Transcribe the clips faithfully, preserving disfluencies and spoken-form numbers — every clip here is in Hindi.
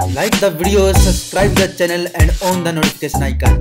Like the video, subscribe the channel and on the notification icon.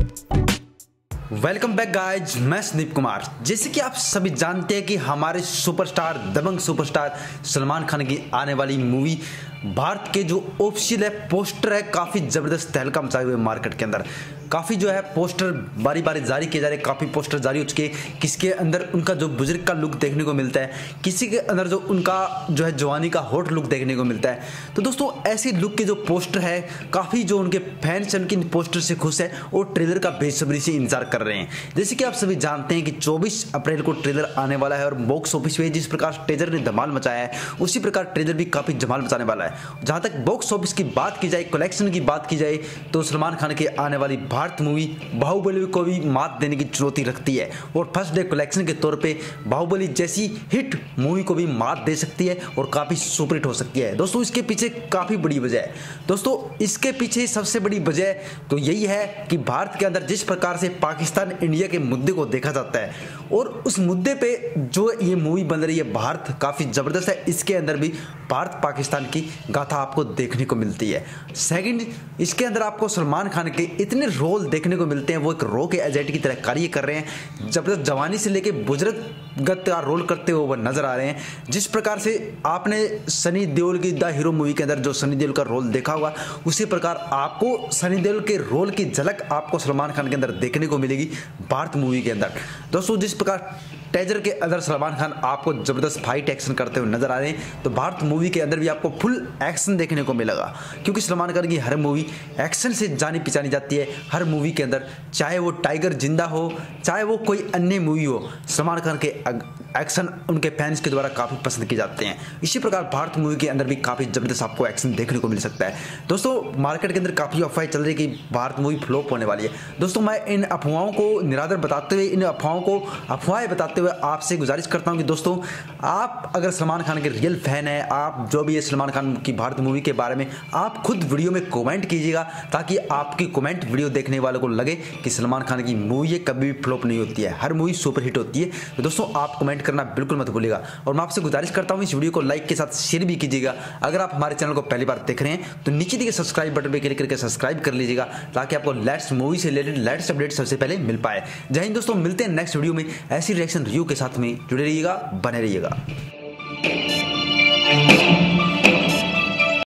Welcome back guys, मैं संदीप कुमार। जैसे कि आप सभी जानते हैं कि हमारे सुपरस्टार दबंग सुपरस्टार सलमान खान की आने वाली मूवी भारत के जो ऑफिशियल है पोस्टर है काफ़ी ज़बरदस्त तहलका मचाए हुए मार्केट के अंदर। काफ़ी जो है पोस्टर बारी बारी जारी किए जा रहे हैं, काफ़ी पोस्टर जारी हो चुके हैं। किसके अंदर उनका जो बुजुर्ग का लुक देखने को मिलता है, किसी के अंदर जो उनका जो है जवानी का हॉट लुक देखने को मिलता है। तो दोस्तों ऐसी लुक के जो पोस्टर है, काफ़ी जो उनके फैंस उनके पोस्टर से खुश है और ट्रेलर का बेसब्री से इंतजार कर रहे हैं। जैसे कि आप सभी जानते हैं कि चौबीस अप्रैल को ट्रेलर आने वाला है और बॉक्स ऑफिस में जिस प्रकार ट्रेलर ने धमाल मचाया है उसी प्रकार ट्रेलर भी काफ़ी धमाल मचाने वाला है। जहाँ तक बॉक्स ऑफिस की बात की जाए, कलेक्शन की बात की जाए, तो सलमान खान की आने वाली भारत मूवी बाहुबली को भी मात देने की चुनौती रखती है और फर्स्ट डे कलेक्शन के तौर पे बाहुबली जैसी हिट मूवी को भी मात दे सकती है और काफ़ी सुपरहिट हो सकती है। दोस्तों इसके पीछे काफ़ी बड़ी वजह है। दोस्तों इसके पीछे सबसे बड़ी वजह तो यही है कि भारत के अंदर जिस प्रकार से पाकिस्तान इंडिया के मुद्दे को देखा जाता है और उस मुद्दे पे जो ये मूवी बन रही है भारत काफ़ी ज़बरदस्त है। इसके अंदर भी भारत पाकिस्तान की गाथा आपको देखने को मिलती है। सेकंड, इसके अंदर आपको सलमान खान के इतने रोल देखने को मिलते हैं, वो एक रो के एजेंट की तरह कार्य कर रहे हैं। जबरदस्त जवानी से लेके बुजुर्गत का रोल करते हुए वो नजर आ रहे हैं। जिस प्रकार से आपने सनी देओल की द हीरो मूवी के अंदर जो सनी देओल का रोल देखा होगा, उसी प्रकार आपको सनी देओल के रोल की झलक आपको सलमान खान के अंदर देखने को मिलेगी भारत मूवी के अंदर। दोस्तों जिस प्रकार टेजर के अंदर सलमान खान आपको जबरदस्त फाइट एक्शन करते हुए नजर आ रहे हैं, तो भारत मूवी के अंदर भी आपको फुल एक्शन देखने को मिलेगा, क्योंकि सलमान खान की हर मूवी एक्शन से जानी पहचानी जाती है। हर मूवी के अंदर चाहे वो टाइगर जिंदा हो, चाहे वो कोई अन्य मूवी हो, सलमान खान के एक्शन उनके फैंस के द्वारा काफ़ी पसंद किए जाते हैं। इसी प्रकार भारत मूवी के अंदर भी काफ़ी जबरदस्त आपको एक्शन देखने को मिल सकता है। दोस्तों मार्केट के अंदर काफ़ी अफवाहें चल रही है कि भारत मूवी फ्लॉप होने वाली है। दोस्तों मैं इन अफवाहों को निराधार बताते हुए, इन अफवाहों को अफवाहें बताते हुए आपसे गुजारिश करता हूं कि दोस्तों आप अगर सलमान खान के रियल फैन हैं, आप जो भी है सलमान खान की भारत मूवी के बारे में आप खुद वीडियो में कमेंट कीजिएगा, ताकि आपकी कमेंट वीडियो देखने वालों को लगे कि सलमान खान की मूवी है कभी भी फ्लॉप नहीं होती है, हर मूवी सुपरहिट होती है। तो दोस्तों आप कमेंट करना बिल्कुल मत भूलिएगा और मैं आपसे गुजारिश करता हूं इस वीडियो को लाइक के साथ शेयर भी कीजिएगा। अगर आप हमारे चैनल को पहली बार देख रहे हैं तो नीचे दिए सब्सक्राइब बटन पर क्लिक करके सब्सक्राइब कर लीजिएगा, ताकि आपको लेटेस्ट मूवी से रिलेटेड लेटेस्ट अपडेट सबसे पहले मिल पाए। जय हिंद दोस्तों, मिलते हैं नेक्स्ट वीडियो में ऐसी रिएक्शन रिव्यू के साथ में। जुड़े रहिएगा, बने रहिएगा।